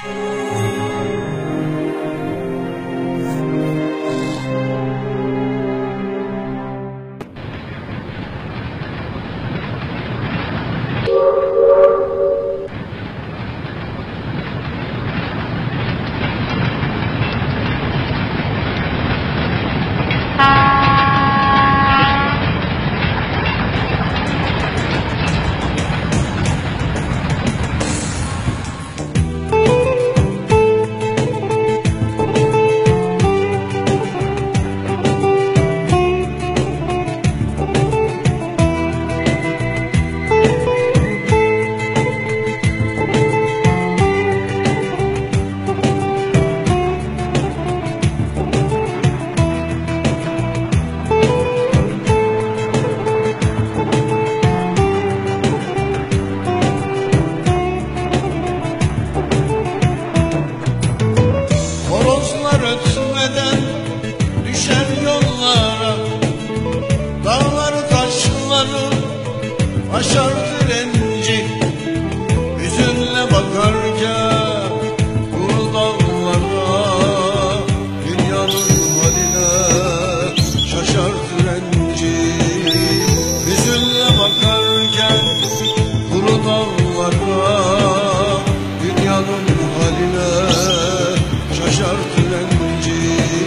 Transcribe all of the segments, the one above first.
Aşar direnci hüzünle bakarken kuru dağlara, dünyanın haline şaşar direnci. Hüzünle bakarken kuru dağlara, dünyanın haline şaşar direnci.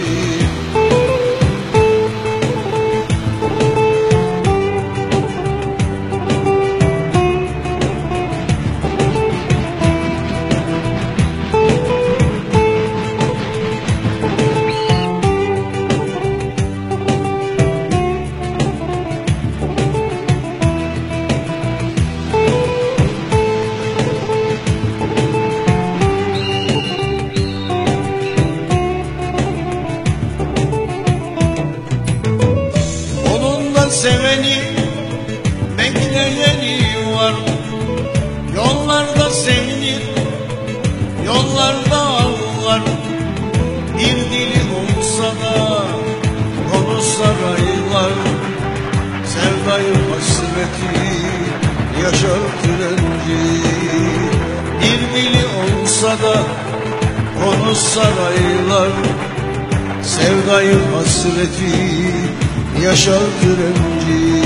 Seveni, bekleyeni var. Yollarda sevinir, yollarda ağlar. Bir dili olsa da konu saraylar. Sevdayı hasreti yaşar direnci. Bir dili olsa da konu saraylar. Sevdayı hasreti yaşar direnci.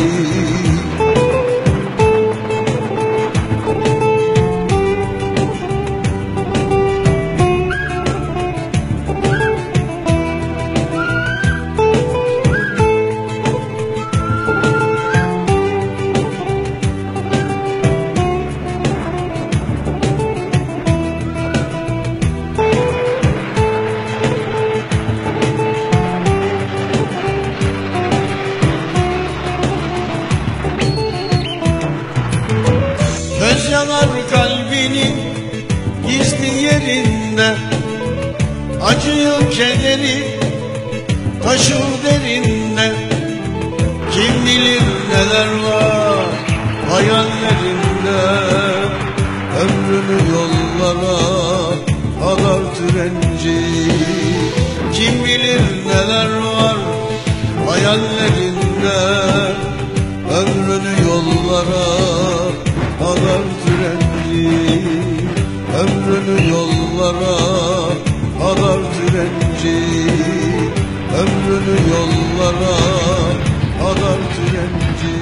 Göz yanar kalbinin gizli yerinde, acıyı kederi taşır derinde. Kim bilir neler var hayallerinde, ömrünü yollara adar direnci. Kim bilir neler var hayallerinde, ömrünü yollara adar direnci. Ömrünü yollara adar direnci. Ömrünü yollara adar direnci.